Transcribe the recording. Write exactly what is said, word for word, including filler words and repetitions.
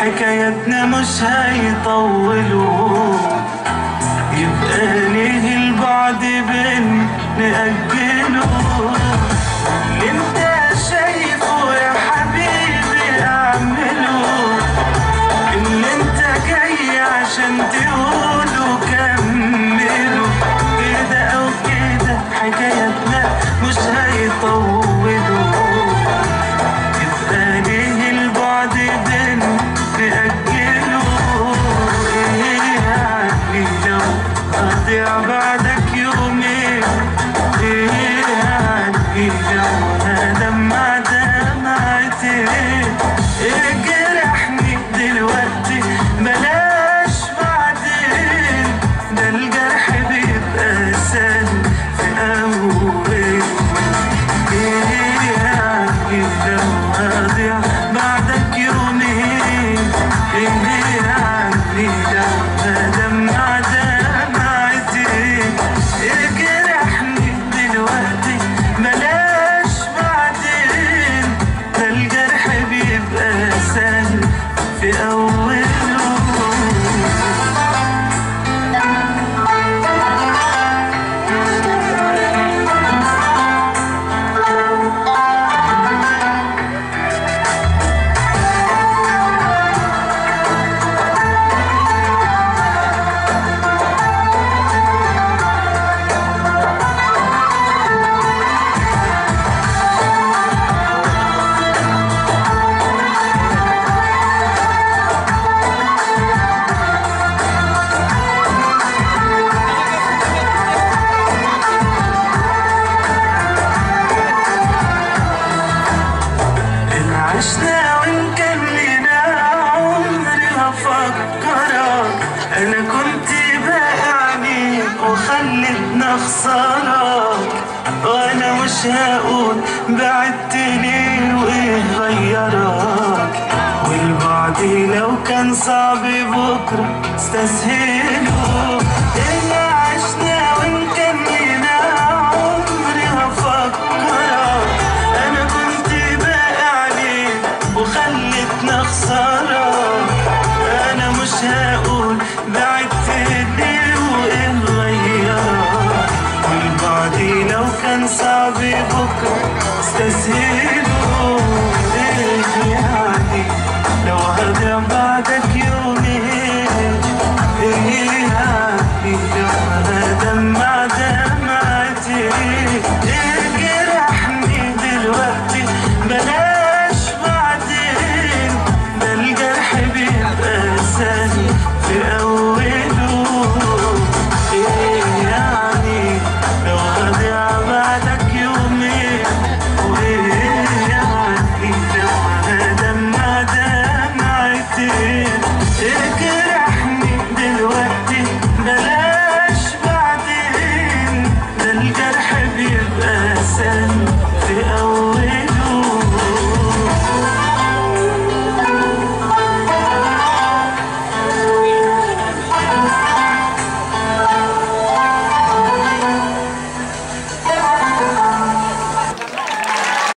حكايتنا مش هيطولوا، يبقى ليه البعد بين نأجله؟ اللي انت شايفه يا حبيبي اعمله، اللي انت جاي عشان تقوله كمله، كده او كده حكايتنا مش هيطولوا، يبقى ليه البعد بين نأجله؟ ايه يعني لو اضيع بعدك يومين؟ ايه يعني لو هدمع دمعتين؟ ايه جرحني دلوقتي بلاش بعدين، ده الجرح بيبقى سهل في اول. ايه يعني لو هضيع بعدك يومين؟ ايه يعني لو هدمع دمعتين؟ ايه جرحني دلوقتي بلاش بعدين، ده الجرح بيبقى سهل في اوله. عشنا وإن كان لنا عمري هفكرك، أنا كنت باقي وخلتنا خسارك، وأنا مش هقول بعدت ليه وإيه غيرك، والبعد لو كان صعب بكرة استسهله.